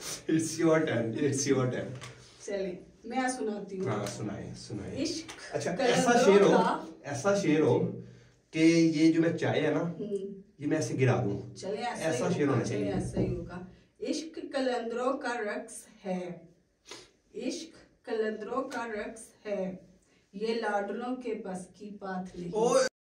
It's your turn, it's your turn. चलिए मैं सुनाती हूँ। हाँ सुनाए सुनाए। इश्क अच्छा कलंदरों ऐसा शेर हो कि ये जो मैं चाय है ना ये मैं ऐसे गिरा दूं। चले ऐसा शेर होना चाहिए। ऐसा ही होगा। इश्क कलंदरों का रक्स है, इश्क कलंदरों का रक्स है, ये लाडलों के बस की बात नहीं।